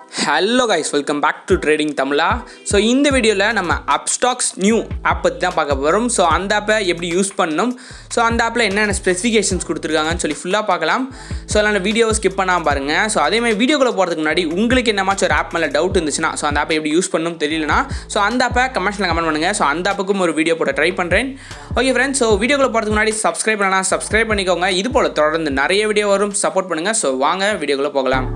Hello guys, welcome back to Trading Tamila. So இந்த வீடியோல நம்ம Upstox new app பத்தி தான் பார்க்க போறோம். So அந்த ஆப்பை எப்படி யூஸ் பண்ணனும், so அந்த ஆப்ல என்னென்ன ஸ்பெசிஃபிகேஷன்ஸ் கொடுத்திருக்காங்கன்னு சொல்லி ஃபுல்லா பார்க்கலாம். So அதனால வீடியோவை ஸ்கிப் பண்ணாம பாருங்க. So அதே மாதிரி வீடியோக்குள்ள போறதுக்கு முன்னாடி உங்களுக்கு என்னமாச்சும் ஒரு ஆப் மேல டவுட் இருந்துச்சுனா, so அந்த ஆப்பை எப்படி யூஸ் பண்ணனும் தெரியலனா, so அந்த ஆப்பை கமெண்ட்ஸ்ல கமெண்ட் பண்ணுங்க. So அந்த ஆப்புக்கும் ஒரு வீடியோ போட ட்ரை பண்றேன். ஓகே फ्रेंड्स, so வீடியோக்குள்ள போறதுக்கு முன்னாடி Subscribe பண்ணனா Subscribe பண்ணிக்கோங்க. இது போல தொடர்ந்து நிறைய வீடியோ வரும், சப்போர்ட் பண்ணுங்க. So வாங்க வீடியோக்குள்ள போகலாம்.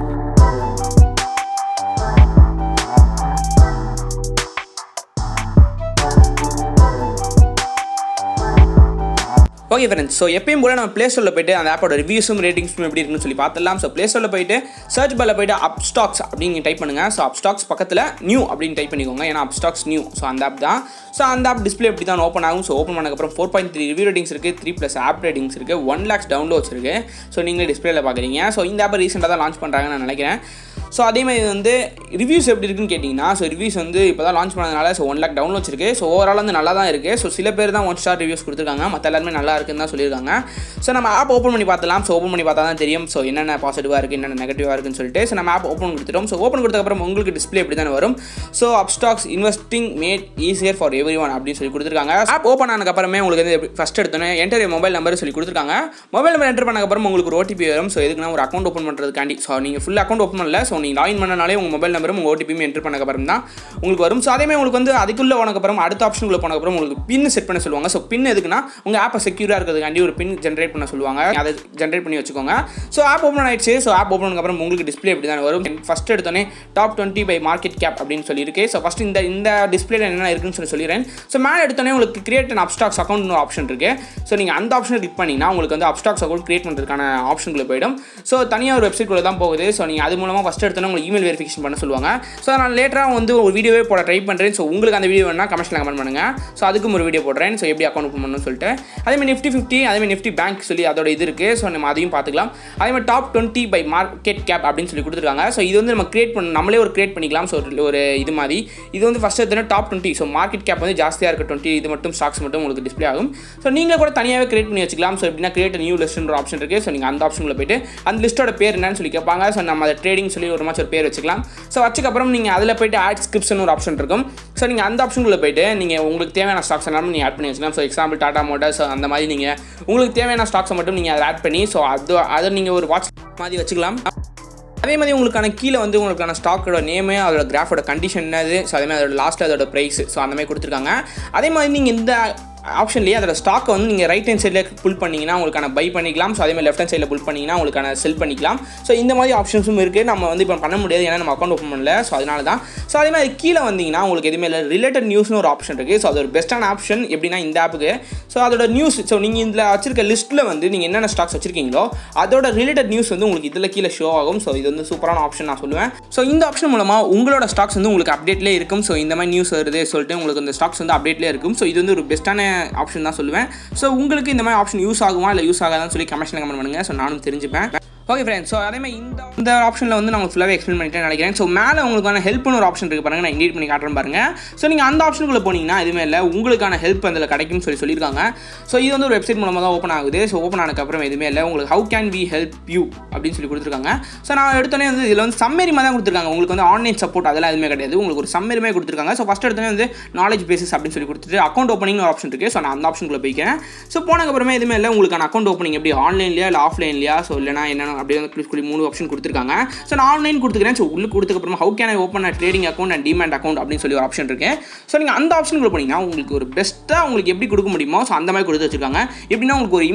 ஓகே ஃப்ரெண்ட்ஸ், ஸோ எப்பயும் போல நம்ம ப்ளே ஸ்டோரில் போய்ட்டு அந்த ஆப்போட ரிவ்யூஸும் ரேட்டிங்ஸும் எப்படி இருக்குன்னு சொல்லி பார்த்துலாம். ஸோ ப்ளே ஸ்டோரில் போய்ட்டு சர்ச் பாரில் போய்ட்டு Upstox அப்படின்னு டைப் பண்ணுங்கள். ஸோ Upstox பக்கத்தில் நியூ அப்படின்னு டைப் பண்ணிக்கோங்க, ஏன்னா Upstox நியூ. ஸோ அந்த ஆப் தான். ஸோ அந்த ஆப் டிஸ்பிளே எப்படி தான் ஓப்பன் ஆகும். ஸோ ஓப்பன் பண்ணக்கப்புறம் 4.3 ரிவ்யூ ரேட்டிங்ஸ் இருக்குது, 3+ ஆப் ரேட்டிங்ஸ் இருக்குது, 1 lakhs டவுன்லோட்ஸ் இருக்குது. ஸோ நீங்களே டிஸ்பிளேல பார்க்குறீங்க. ஸோ இந்த ஆப்பை ரீசெண்டாக தான் லான்ச் பண்ணுறாங்கன்னு நான் நினைக்கிறேன். ஸோ அதேமாதிரி வந்து ரிவ்யூஸ் எப்படி இருக்குன்னு கேட்டிங்கன்னா, ஸோ ரிவ்யூஸ் வந்து இப்போ தான் லான்ச் பண்ணதுனால ஸோ 1 lakh டவுன்லோட்ஸ் இருக்குது. ஸோ ஓவரால் வந்து நல்லா தான் இருக்குது. ஸோ சில பேர் தான் 1 star ரிவ்யூஸ் கொடுத்துருக்காங்க, மற்ற எல்லாருமே நல்லா இருக்குன்னு தான் சொல்லியிருக்காங்க. ஸோ நம்ம ஆப் ஓப்பன் பண்ணி பார்த்தலாம். ஸோ ஓப்பன் பண்ணி பார்த்தா தான் தெரியும் ஸோ என்னென்ன பாசிட்டிவாக இருக்குது, என்னென்ன நெகட்டிவாக இருக்குன்னு சொல்லிட்டு. ஸோ நம்ம ஆப் ஓப்பன் கொடுத்துட்டோம். ஸோ ஓப்பன் கொடுத்ததுக்கப்புறம் உங்களுக்கு டிஸ்பிளே எப்படி தானே வரும். So Upstox investing made easier for every one அப்படின்னு சொல்லி கொடுத்துருக்காங்க. ஆப் ஓப்பன் ஆனதுக்கப்புறமே உங்களுக்கு வந்து ஃபஸ்ட் எடுத்தோன்னே என்டர் மொபைல் நம்பர் சொல்லி கொடுத்துருக்காங்க. மொபைல் நம்பர் என்டர் பண்ணக்கப்புறம் உங்களுக்கு ஒரு ஓடிபி வரும். ஸோ எதுக்குன்னா ஒரு அக்கௌண்ட் ஓப்பன் பண்ணுறதுக்காண்டி. ஸோ நீங்கள் ஃபுல் அக்கௌண்ட் ஓப்பன் பண்ணல, ஸோ நீங்கள் லாகின் பண்ணனாலே உங்கள் மொபைல் நம்பரும் உங்கள் ஓடிபியும் என்டர் பண்ணக்கப்புறம் தான் உங்களுக்கு வரும். ஸோ அதேமாதிரி உங்களுக்கு வந்து அதுக்குள்ளே போனக்கப்புறம் அடுத்த ஆப்ஷனுக்குள்ளே போனக்கப்புறம் உங்களுக்கு பின் செட் பண்ண சொல்லுவாங்க. ஸோ பின் எதுக்குன்னா உங்கள் ஆப்பை செக்யூராக இருக்கிறதுக்காண்டி ஒரு பின் ஜென்ரேட் பண்ண சொல்லுவாங்க. அதை ஜென்ரேட் பண்ணி வச்சுக்கோங்க. ஸோ ஆப் ஓப்பன் ஆயிடுச்சு. ஸோ ஆப் ஓப்பன் அப்புறம் உங்களுக்கு டிஸ்பிளே எப்படி தான் வரும். ஃபஸ்ட் எடுத்தோன்னே டாப் 20 பை மார்க்கெட் கேப் அப்படின்னு சொல்லியிருக்கு. ஸோ ஃபஸ்ட் இந்த டிஸ்பிளேல என்ன இருக்குன்னு சொல்லிடுறேன். ஸோ மேலே எடுத்தோன்னே உங்களுக்கு create and Upstox account option இருக்குது. ஸோ நீங்கள் அந்த ஆப்ஷனை கிளிக் பண்ணிங்கன்னா உங்களுக்கு வந்து Upstox அக்கௌண்ட் கிரியேட் பண்ணுறதுக்கான ஆப்ஷனுக்குள்ள போயிடும். ஸோ தனியாக ஒரு வெப்சைட்குள்ளே தான் போகுது. ஸோ நீங்கள் அது மூலமாக ஃபஸ்ட் எடுத்தோன்னே உங்களுக்கு இமெயில் வெரிஃபிகேஷன் பண்ண சொல்லுவாங்க. ஸோ நான் லேட்டராக வந்து ஒரு வீடியோவே போட ட்ரை பண்ணுறேன். ஸோ உங்களுக்கு அந்த வீடியோ வேணா கமெண்ட்ஸில் கமெண்ட் பண்ணுங்கள். ஸோ அதுக்கும் ஒரு வீடியோ போடுறேன். ஸோ எப்படி அக்கௌண்ட் ஓப்பன் பண்ணணும்னு சொல்லிட்டு. அதேமாதிரி Nifty 50, அதேமாதிரி Nifty பேங்க் சொல்லி அதோட இது இருக்குது. ஸோ நம்ம அதையும் பார்த்துக்கலாம். அதேமாதிரி டாப் 20 பை மார்க்கெட் கேப் அப்படின்னு சொல்லி கொடுத்துருக்காங்க. ஸோ இது வந்து நம்ம நம்மளே ஒரு கிரியேட் பண்ணிக்கலாம். ஸோ ஒரு இது மாதிரி இது வந்து ஃபஸ்ட் எடுத்தோன்னா டாப் 20. ஸோ மார்க்கெட் கேப் வந்து ஜாஸ்தியாக இருக்க 20 இது மட்டும் ஸ்டாக்ஸ் மட்டும் உங்களுக்கு டிஸ்பிளே ஆகும். ஸோ நீங்கள் கூட தனியாகவே கிரியேட் பண்ணி வச்சுக்கலாம். ஸோ எப்படின்னா கிரியேட் நியூ லிஸ்ட்ன்ற ஆப்ஷன் இருக்குது. ஸோ நீங்கள் அந்த ஆப்ஷனில் போய்ட்டு அந்த லிஸ்ட்டோட பேர் என்னன்னு சொல்லி கேட்பாங்க. ஸோ நம்ம அதை ட்ரேடிங் சொல்லி ஒரு மாதிரி ஒரு பேர் வச்சுக்கலாம். ஸோ வச்சுக்கப்புறம் நீங்கள் அதில் போய்ட்டு ஆட் ஸ்கிரிப்ஷன் ஒரு ஆப்ஷன் இருக்கும். ஸோ நீங்கள் அந்த ஆப்ஷனுக்குள்ளே போய்ட்டு நீங்கள் உங்களுக்கு தேவையான ஸ்டாக்ஸ் எல்லாமே நீங்கள் ஆட் பண்ணி வச்சுக்கலாம். ஸோ எக்ஸாம்பிள் டாடா மோட்டார்ஸ் அந்த மாதிரி நீங்கள் உங்களுக்கு தேவையான ஸ்டாக்ஸை மட்டும் நீங்கள் அதை ஆட் பண்ணி ஸோ அதை நீங்கள் ஒரு வாட்ச் மாதிரி வச்சுக்கலாம். அதே மாதிரி உங்களுக்கான கீழே வந்து உங்களுக்கான ஸ்டாக்கோட நேமு, அதோட கிராஃபோட கண்டிஷன் என்னது, ஸோ அதே மாதிரி அதோட லாஸ்ட் அதோட ப்ரைஸ், ஸோ அந்த மாதிரி கொடுத்துருக்காங்க. அதே மாதிரி நீங்கள் இந்த ஆப்ஷன்லேயே அதோட ஸ்டாக்கை வந்து நீங்கள் ரைட் ஹேண்ட் சைடில் புல் பண்ணிங்கன்னா உங்களுக்கான பை பண்ணிக்கலாம். ஸோ அதேமாதிரி லெஃப்ட் ஹேண்ட் சைடில் புல் பண்ணிங்கன்னா உங்களுக்கான செல் பண்ணிக்கலாம். ஸோ இந்த மாதிரி ஆப்ஷன்ஸும் இருக்குது. நம்ம வந்து இப்போ பண்ண முடியாது, ஏன்னா நம்ம அக்கௌண்ட் ஓப்பன் பண்ணல. ஸோ அதனால தான். ஸோ அதே மாதிரி கீழே வந்தீங்கன்னா உங்களுக்கு எதுவுமே இல்லை, ரிலேட்டட் நியூஸ்னு ஒரு ஆப்ஷன் இருக்குது. ஸோ அது ஒரு பெஸ்ட்டான ஆப்ஷன் எப்படின்னா இந்த ஆப்புக்கு. ஸோ அதோட நியூஸ், ஸோ நீங்கள் இதில் வச்சிருக்க லிஸ்ட்டில் வந்து நீங்கள் என்னென்ன ஸ்டாக்ஸ் வச்சிருக்கீங்களோ அதோட ரிலேட்டட் நியூஸ் வந்து உங்களுக்கு இதில் கீழே ஷோ ஆகும். ஸோ இது வந்து சூப்பரான ஆப்ஷன் நான் சொல்லுவேன். ஸோ இந்த ஆப்ஷன் மூலமாக உங்களோட ஸ்டாக்ஸ் வந்து உங்களுக்கு அப்டேட்லேயே இருக்கும். ஸோ இந்த மாதிரி நியூஸ் வருது சொல்லிட்டு உங்களுக்கு இந்த ஸ்டாக்ஸ் வந்து அப்டேட்லேயே இருக்கும். ஸோ இது வந்து ஒரு பெஸ்ட்டான ஆப்ஷன் தான் சொல்லுவேன். ஸோ உங்களுக்கு இந்த மாதிரி ஆப்ஷன் யூஸ் ஆகுமா இல்லை யூஸ் ஆகாதான்னு சொல்லி கமெண்ட்ஸில் கமெண்ட் பண்ணுங்கள். ஸோ நானும் தெரிஞ்சுப்பேன். ஓகே ஃப்ரெண்ட்ஸ், ஸோ அதேமாதிரி இந்த ஆப்ஷனில் வந்து நான் ஃபுல்லாகவே எக்ஸ்பிளைன் பண்ணிட்டேன்னு நினைக்கிறேன். ஸோ மேலே உங்களுக்கான ஹெல்ப்னு ஒரு ஆப்ஷன் இருக்குது பாருங்கள், நான் எடிட் பண்ணி காட்டுறேன் பாருங்கள். ஸோ நீங்கள் அந்த ஆப்ஷனுக்குள்ளே போனீங்கன்னா எதுவுமே இல்லை, உங்களுக்கான ஹெல்ப் அதில் கிடைக்கும்னு சொல்லியிருக்காங்க. ஸோ இது வந்து ஒரு வெப்சைட் மூலமாக தான் ஓப்பன் ஆகுது. ஸோ ஓப்பன் ஆனதுக்கப்புறம் எதுவுமே இல்லை, உங்களுக்கு how can we help you அப்படின்னு சொல்லி கொடுத்துருக்காங்க. ஸோ நான் எடுத்தோன்னே வந்து இதில் வந்து சம்மரி மாதிரி தான் கொடுத்துருக்காங்க. உங்களுக்கு வந்து ஆன்லைன் சப்போர்ட் அதெல்லாம் எதுவுமே கிடையாது, உங்களுக்கு ஒரு சம்மரிமே கொடுத்துருக்காங்க. ஸோ ஃபஸ்ட் எடுத்தோன்னே வந்து நாலேஜ் பேசிஸ் அப்படின்னு சொல்லி கொடுத்துட்டு அக்கௌண்ட் ஓப்பனிங் ஒரு ஆப்ஷன் இருக்குது. ஸோ நான் அந்த ஆப்ஷனுக்குள்ளே போய்க்கிறேன். ஸோ போனதுக்கப்புறமே எதுவுமே இல்லை, உங்களுக்கான அக்கௌண்ட் ஓப்பனிங் எப்படி ஆன்லைன்லையா இல்லை ஆஃப்லைன்லையா, ஸோ இல்லைனா என்னென்ன அப்படி வந்து 3 ஆப்ஷன் கொடுத்துருக்காங்க. ஸோ நான் ஆன்லைன் கொடுத்துக்கிறேன். ஸோ உள்ள கொடுத்ததுக்கப்புறமா how can I open a trading account and demat account அப்படின்னு சொல்லி ஒரு ஆப்ஷன் இருக்கு. ஸோ நீங்கள் அந்த ஆப்ஷனுக்குள்ள போனீங்கன்னா உங்களுக்கு ஒரு பெஸ்ட்டாக உங்களுக்கு எப்படி கொடுக்க முடியுமோ ஸோ அந்த மாதிரி கொடுத்து வச்சிருக்காங்க. எப்படின்னா உங்களுக்கு ஒரு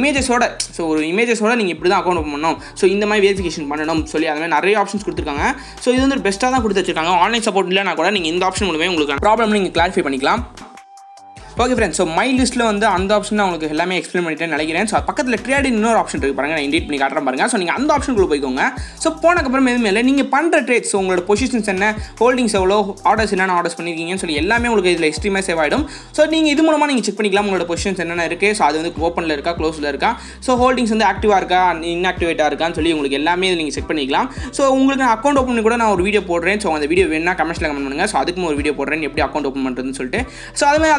இமேஜஸோட நீங்கள் இப்படி தான் அக்கௌண்ட் ஓப்பன் பண்ணணும், ஸோ இந்த மாதிரி வெரிஃபிகேஷன் பண்ணணும் சொல்லி அந்த மாதிரி நிறைய ஆப்ஷன்ஸ் கொடுத்துருக்காங்க. ஸோ இது வந்து பெஸ்ட்டாக தான் கொடுத்து வச்சிருக்காங்க. ஆன்லைன் சப்போர்ட் இல்லைனா கூட நீங்கள் இந்த ஆப்ஷன் மூலமே உங்களுக்கு ப்ராப்ளம் நீங்கள் கிளாரிஃபை பண்ணிக்கலாம். ஓகே ஃப்ரெண்ட்ஸ், ஸோ மை லிஸ்ட்டில் வந்து அந்த ஆப்ஷன் நான் உங்களுக்கு எல்லாமே எக்ஸ்பிளைன் பண்ணிட்டேன்னு நினைக்கிறேன். ஸோ பக்கத்தில் ட்ரேடிங் இன்னொரு ஆப்ஷன் இருக்குது பாருங்கள், நான் எடிட் பண்ணி காட்டுறேன் பாருங்கள். ஸோ நீங்கள் அந்த ஆப்ஷனுக்குள்ள போய்க்கோங்க. ஸோ போனதுக்கப்புறம் எதுவுமே இல்லை, நீங்கள் பண்ணுற ட்ரேட்ஸ், ஸோ உங்களோட பொசிஷன்ஸ் என்ன, ஹோல்டிங்ஸ் எவ்வளோ, ஆர்டர்ஸ் என்னென்ன ஆர்டர்ஸ் பண்ணியிருக்கீங்கன்னு சொல்லி எல்லாமே உங்களுக்கு இதில் எக்ஸ்ட்ரீமாக சேவ் ஆகிடும். ஸோ நீங்கள் இது மூலமாக நீங்கள் செக் பண்ணிக்கலாம் உங்களோட பொசிஷன்ஸ் என்னென்ன இருக்குது. ஸோ அது வந்து ஓப்பனில் இருக்கா, க்ளோஸில் இருக்கா, ஸோ ஹோல்டிங்ஸ் வந்து ஆக்டிவாக இருக்கா, இன்ஆக்டிவேட்டாக இருக்கான்னு சொல்லி உங்களுக்கு எல்லாமே இதில் நீங்கள் செக் பண்ணிக்கலாம். ஸோ உங்களுக்கு அக்கௌண்ட் ஓப்பன் கூட நான் ஒரு வீடியோ போடுறேன். ஸோ அந்த வீடியோ வேணா கமெண்ட்ஸில் கமெண்ட் பண்ணுங்கள். ஸோ அதுக்கும் ஒரு வீடியோ போடுறேன் எப்படி அக்கௌண்ட் ஓப்பன் பண்ணுறதுன்னு சொல்லிட்டு. ஸோ அதுமாதிரி அது பக்கத்தில்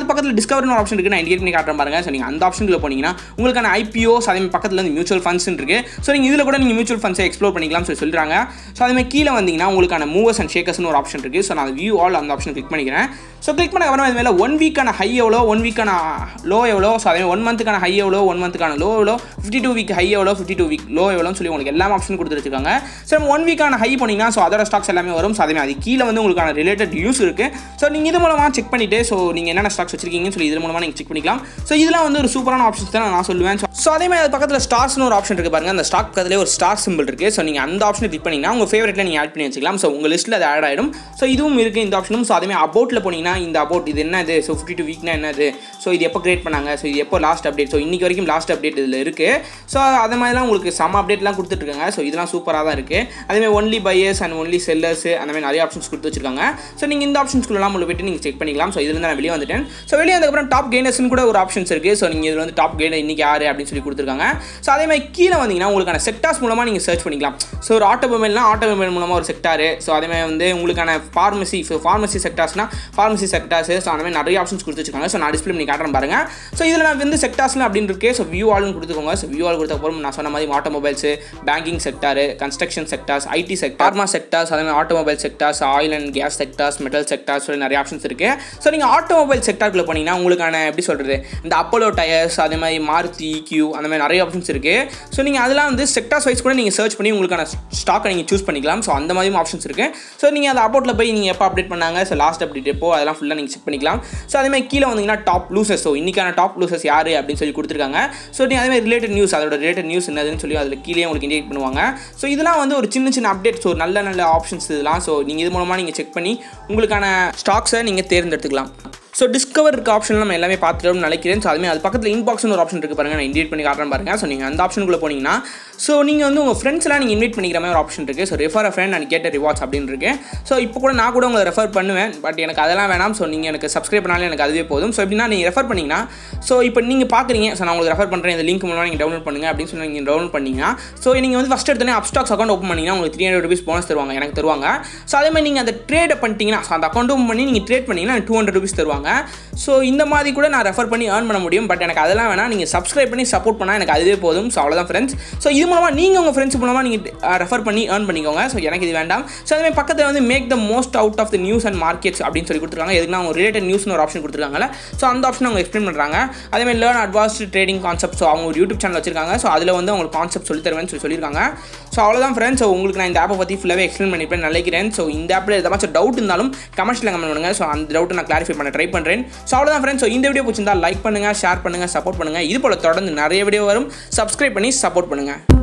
டிஸ்கவர்னு ஒரு ஆப்ஷன் இருக்குது, நான் இண்டிகேட் பண்ணி காட்டுறேன் பாருங்க. ஸோ நீங்கள் அந்த ஆப்ஷனுக்குள்ள போனீங்கன்னா உங்களுக்கான ஐபிஓஸ் அதே மாதிரி பக்கத்தில் வந்து மியூச்சுவல் ஃபண்ட்ஸ் இருக்குது. ஸோ நீங்கள் இதில் கூட நீங்கள் மியூச்சுவல் ஃபண்ட்ஸை எக்ஸ்ப்ளோர் பண்ணிக்கலாம் சொல்கிறாங்க. ஸோ அதே மாதிரி கீழே வந்தீங்கன்னா உங்களுக்கான மூவர்ஸ் அண்ட் ஷேக்கர்ஸ்னு ஒரு ஆப்ஷன் இருக்குது. ஸோ நான் வியூ ஆல் அந்த ஆப்ஷன் கிளிக் பண்ணிக்கிறேன். ஸோ கிளிக் பண்ண அப்புறம் இது மேலே 1 வீக்கான ஹை எவ்வளோ, 1 வீக்கான லோ எவ்வளோ, ஸோ அதே 1 மந்த்துக்கான ஹை எவ்வளோ, 1 மந்த்துக்கான லோ எவ்வளோ, 52 வீக் ஹை எவ்வளோ, 52 வீக் லோ எவ்வளோன்னு சொல்லி உங்களுக்கு எல்லா ஆப்ஷன் கொடுத்துருக்காங்க. ஸோ நம்ம 1 வீக்கான ஹை போனீங்கன்னா ஸோ அதோட ஸ்டாக்ஸ் எல்லாமே வரும். ஸோ அதே அது கீழே வந்து உங்களுக்கான ரிலேட்டட் நியூஸ் இருக்குது. ஸோ நீங்கள் இது மூலமாக செக் பண்ணிவிட்டு ஸோ நீங்கள் என்னென்ன ஸ்டாக்ஸ் வச்சிருக்கீங்கன்னு சொல்லி இது மூலமாக நீங்கள் செக் பண்ணிக்கலாம். ஸோ இதெல்லாம் வந்து ஒரு சூப்பரான ஆப்ஷன்ஸ் தான் நான் சொல்லுவேன். ஸோ அதே மாதிரி அது பக்கத்தில் ஸ்டார்ஸ்னு ஒரு ஆப்ஷன் இருக்குது பாருங்கள். அந்த ஸ்டாக் பக்கத்துலேயே ஒரு ஸ்டார் சிம்பிள் இருக்குது. ஸோ நீங்கள் அந்த ஆப்ஷனை கிளிக் பண்ணிங்கன்னா உங்கள் ஃபேவரட்டில் நீங்கள் ஆட் பண்ணி வச்சுக்கலாம். ஸோ உங்கள் லிஸ்ட்டில் அது ஆட் ஆகிடும். ஸோ இதுவும் இருக்குது இந்த ஆப்ஷனும். ஸோ அதே மாதிரி அபவுட்டில் போனீங்கன்னா இந்த அபவுட் இது என்னது, ஸோ 52 வீக்னா என்னது, ஸோ இது எப்போ கிரியேட் பண்ணாங்க, ஸோ இது எப்போ லாஸ்ட் அப்டேட், ஸோ இன்றைக்கி வரைக்கும் லாஸ்ட் அப்டேட் இதில் இருக்குது. ஸோ அது மாதிரிலாம் உங்களுக்கு சம் அப்டேட்லாம் கொடுத்துட்ருக்காங்க. ஸோ இதெல்லாம் சூப்பராக தான் இருக்குது. அதேமாதிரி only buyers and only sellers அந்த மாதிரி நிறைய ஆப்ஷன்ஸ் கொடுத்து வச்சிருக்காங்க. ஸோ நீங்கள் இந்த ஆப்ஷன்ஸ்க்குள்ளலாம் உள்ள போய்ட்டு நீங்கள் செக் பண்ணிக்கலாம். ஸோ இதுலேருந்து நான் வெளியே வந்துட்டேன். ஸோ வெளியே வந்ததுக்கப்புறம் டாப் கெய்னர்ஸ்னு கூட ஒரு ஆப்ஷன்ஸ் இருக்குது. ஸோ நீங்கள் இதில் வந்து டாப் கெய்னர் இன்றைக்கி யார் அப்படின்னு சொல்லி கொடுத்துருக்காங்க. ஸோ அதே மாதிரி கீழே வந்தீங்கன்னா உங்களுக்கான செக்டார்ஸ் மூலமாக நீங்கள் சர்ச் பண்ணிக்கலாம். ஸோ ஒரு ஆட்டோமொபைல்னா ஆட்டோமொபைல் மூலமாக ஒரு செக்டாரு. ஸோ அதே மாதிரி வந்து உங்களுக்கான ஃபார்மசி, ஸோ ஃபார்மசி செக்டார்ஸ்னா ஃபார்மசி செக்டார்ஸ். ஸோ அந்த மாதிரி நிறைய ஆப்ஷன்ஸ் கொடுத்து வச்சிருக்காங்க. ஸோ நான் டிஸ்பிளே பண்ணி காட்டுறேன் பாருங்க. ஸோ இதில் நான் வந்து செக்டார்ஸ்லாம் அப்படின்னு இருக்கு. ஸோ வியூ ஆல்னு கொடுத்துக்கோங்க. ஸோ வியூ ஆல் கொடுத்தப்பறம் நான் சொன்ன மாதிரி automobiles, banking sector, construction sectors, IT sector, pharma sectors, அதே மாதிரி automobile sectors, oil and gas sectors, metal sectors சொல்லி நிறைய ஆப்ஷன்ஸ் இருக்குது. ஸோ நீங்கள் ஆட்டோமொபைல் செக்டார்க்குள்ள போனீங்கன்னா உங்களுக்கான எப்படி சொல்கிறது இந்த அப்போலோ டயர்ஸ், அதே மாதிரி மாருதி கியூ அந்த மாதிரி நிறைய ஆப்ஷன்ஸ் இருக்குது. ஸோ நீங்கள் அதெல்லாம் வந்து செக்டார்ஸ் வைஸ் கூட நீங்கள் சர்ச் பண்ணி உங்களுக்கான ஸ்டாக்கை நீங்கள் சூஸ் பண்ணிக்கலாம். ஸோ அந்த மாதிரியும் ஆப்ஷன்ஸ் இருக்குது. ஸோ நீங்கள் அந்த அபவுட்டில் போய் நீங்கள் எப்போ அப்டேட் பண்ணாங்க, ஸோ லாஸ்ட் அப்டேட் எப்போ, அதெல்லாம் ஃபுல்லாக நீங்கள் செக் பண்ணிக்கலாம். ஸோ அதே மாதிரி கீழே வந்தீங்கன்னா டாப் லூசர்ஸ், ஸோ இன்றைக்கான டாப் லூசர்ஸ் யார் அப்படின்னு சொல்லி கொடுத்துருக்காங்க. ஸோ நீங்கள் அதே மாதிரி ரிலேட்டட் நியூஸ், அதோட ரிலேட்டட் நியூஸ் என்னதுன்னு சொல்லி அதில் கீழே உங்களுக்கு இண்டிகேட் பண்ணுவாங்க. ஸோ இதெல்லாம் வந்து ஒரு சின்ன சின்ன அப்டேட்ஸ், ஒரு நல்ல நல்ல ஆப்ஷன்ஸ் இதெல்லாம். ஸோ நீங்கள் இது மூலமாக நீங்கள் செக் பண்ணி உங்களுக்கான ஸ்டாக்ஸை நீங்கள் தேர்ந்தெடுத்துக்கலாம். ஸோ டிஸ்கவர் இருக்க ஆப்ஷன் நம்ம எல்லாமே பார்த்துட்டோம்னு நினைக்கிறேன். ஸோ அதுமாதிரி அது பக்கத்தில் இன்பாக்ஸ்னு ஒரு ஆப்ஷன் இருக்குது பாருங்கள். நான் இன்வைட் பண்ணி காட்டுறேன் பாருங்கள். ஸோ நீங்கள் அந்த ஆப்ஷனுக்குள்ளே போனீங்கன்னா ஸோ நீங்கள் வந்து உங்கள் ஃப்ரெண்ட்ஸ்லாம் நீங்கள் இன்வைட் பண்ணிக்கிற மாதிரி ஒரு ஆப்ஷன் இருக்குது. So refer a friend and get a rewards அப்படின்னு இருக்குது. ஸோ இப்போ கூட நான் கூட உங்களை ரெஃபர் பண்ணுவேன். பட் எனக்கு அதெல்லாம் வேணாம். ஸோ நீங்கள் எனக்கு சப்ஸ்கிரைப் பண்ணாலும் எனக்கு அதுவே போதும். ஸோ எப்படின்னா நீங்கள் ரெஃபர் பண்ணிங்கன்னா ஸோ இப்போ நீங்கள் பார்க்குறீங்க, ஸோ நான் உங்களுக்கு ரெஃபர் பண்ணுறேன், இந்த லிங்க் மூலமாக நீங்கள் டவுன்லோட் பண்ணுங்கள் அப்படின்னு சொல்லி நீங்கள் டவுன்லோட் பண்ணிங்கன்னா ஸோ நீங்கள் வந்து ஃபஸ்ட் எடுத்தோடனே அப்ஸ்டாக்ஸ் அக்கௌண்ட் ஓப்பன் பண்ணிங்கன்னா உங்களுக்கு 300 rupees போனஸ் தருவாங்க, எனக்கு தருவாங்க. ஸோ அதே மாதிரி நீங்கள் அந்த ட்ரேட் பண்ணிட்டீங்கன்னா ஸோ அந்த அக்கௌண்ட் ஓப்பன் பண்ணி நீங்கள் ட்ரேட் பண்ணிங்கன்னா 200 rupees தருவாங்க. ஸோ இந்த மாதிரி கூட நான் ரெஃபர் பண்ணி ஏர்ன் பண்ண முடியும். பட் எனக்கு அதெல்லாம் வேணாம். நீங்கள் சப்ஸ்கிரைப் பண்ணி சப்போர்ட் பண்ணால் எனக்கு அதுவே போதும். ஸோ அவ்வளோதான் ஃப்ரெண்ட்ஸ். ஸோ இது மூலமாக நீங்கள் உங்கள் ஃப்ரெண்ட்ஸ் மூலமாக நீங்கள் ரெஃபர் பண்ணி ஏர்ன் பண்ணிக்கோங்க. ஸோ எனக்கு இது வேண்டாம். ஸோ அதுமாதிரி பக்கத்தில் வந்து make the most out of the news and markets அப்படின்னு சொல்லி கொடுத்துருக்காங்க. எதுக்குன்னா அவங்க ரிலேட்டட் நியூஸ்னு ஒரு ஆப்ஷன் கொடுத்துருக்காங்கல்ல. ஸோ அந்த ஆப்ஷன் அவங்க எக்ஸ்பிளைன் பண்ணுறாங்க. அதேமாதிரி learn advanced trading concept. So அவங்க ஒரு யூடியூப் சேனல் வச்சிருக்காங்க. ஸோ அதில் வந்து அவங்க கான்செப்ட் சொல்லி தருவேன்னு சொல்லியிருக்காங்க. ஸோ அவ்வளோதான் ஃப்ரெண்ட்ஸ். ஸோ உங்களுக்கு நான் இந்த ஆப்பை பற்றி ஃபுல்லாகவே எக்ஸ்பிளைன் பண்ணிப்பேன் நினைக்கிறேன். ஸோ இந்த ஆப்பில் ஏதாச்சும் டவுட் இருந்தாலும் கமெண்ட்ஸில் கமெண்ட் பண்ணுங்கள். ஸோ அந்த டவுட்டை நான் கிளாரிஃபை பண்ண ட்ரை பண்ணுறேன். ஸோ அவ்வளோதான் ஃப்ரெண்ட்ஸ். ஸோ இந்த வீடியோ பிடிச்சிருந்தா லைக் பண்ணுங்கள், ஷேர் பண்ணுங்கள், சப்போர்ட் பண்ணுங்கள். இது போல் தொடர்ந்து நிறைய வீடியோ வரும். சப்ஸ்கிரைப் பண்ணி சப்போர்ட் பண்ணுங்கள்.